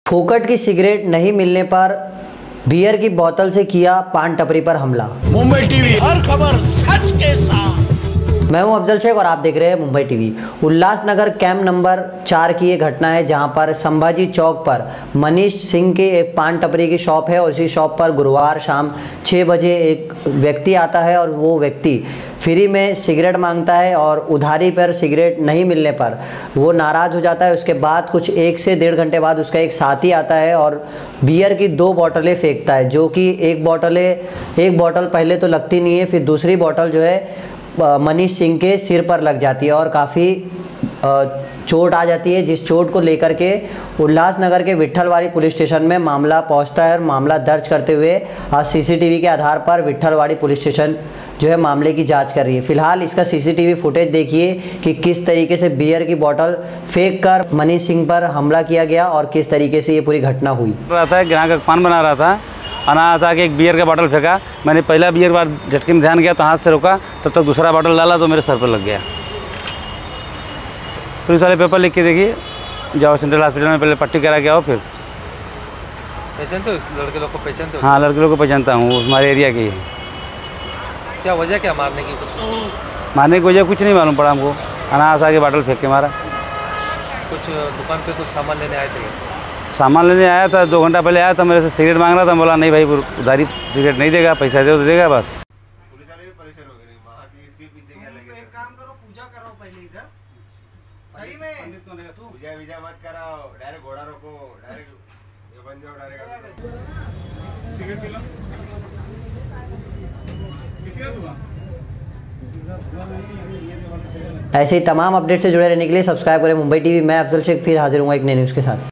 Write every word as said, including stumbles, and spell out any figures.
फोकट की सिगरेट नहीं मिलने पर बियर की बोतल से किया पान टपरी पर हमला। मुंबई टीवी, हर खबर सच के साथ। मैं हूं अफजल शेख और आप देख रहे हैं Mumbai TV. Ulhasnagar camp number चार की ये घटना है, जहां पर संभाजी चौक पर मनीष सिंह की एक पान टपरी की शॉप है और उसी शॉप पर गुरुवार शाम छः बजे एक व्यक्ति आता है और वो व्यक्ति फ्री में सिगरेट मांगता है और उधारी पर सिगरेट नहीं मिलने पर वो नाराज़ हो जाता है। उसके बाद कुछ एक से डेढ़ घंटे बाद उसका एक साथी आता है और बियर की दो बोतलें फेंकता है, जो कि एक बोतलें एक बोतल पहले तो लगती नहीं है, फिर दूसरी बोतल जो है मनीष सिंह के सिर पर लग जाती है और काफ़ी चोट आ जाती है, जिस चोट को लेकर के उल्लासनगर के विट्ठलवाड़ी पुलिस स्टेशन में मामला पहुंचता है और मामला दर्ज करते हुए आज सीसीटीवी के आधार पर विट्ठलवाड़ी पुलिस स्टेशन जो है मामले की जांच कर रही है। फिलहाल इसका सीसीटीवी फुटेज देखिए कि किस तरीके से बियर की बोतल फेंक कर मनीष सिंह पर हमला किया गया और किस तरीके से ये पूरी घटना हुई। ग्राहक पान बना रहा था, अनाज आके एक बियर का बोतल फेंका। मैंने पहला बियर बार झटके में ध्यान गया तो हाथ से रोका, तब तक दूसरा बोतल डाला तो मेरे सर पर लग गया। पुलिस वाले पेपर लिख के देखिए, जाओ सेंट्रल हॉस्पिटल में पहले पट्टी करा के आओ। फिर पहचानते हो इस लड़के लोग को? पहचानते हो? हाँ, लड़के लोग को पहचानता हूँ, हमारे एरिया के ही। क्या वजह क्या मारने की? कुछ मारने की वजह कुछ नहीं मालूम पड़ा हमको, अनाज आके बोतल फेंक के मारा। कुछ दुकान पे कुछ सामान लेने आए थे? सामान लेने आया था, दो घंटा पहले आया था, मेरे से सिगरेट मांग रहा था। बोला नहीं भाई, उधारी सिगरेट नहीं देगा, पैसा दे तो देगा बस। पुलिस वाले भी परेशान हो गए, वहाँ की इसके पीछे क्या लगे। एक काम करो, पूजा करो पहले इधर। सही में पूजा विजा मत कराओ, डायरेक्ट घोड़ा रोको, डायरेक्ट ये बन जाओ डायरेक्ट। Cigarette P low. किसी का दुआ? ऐसे ही तमाम अपडेट से जुड़े रहने के लिए सब्सक्राइब करें मुंबई टीवी। मैं अफजल शेख फिर हाजिर हूँ एक नई न्यूज़ के साथ।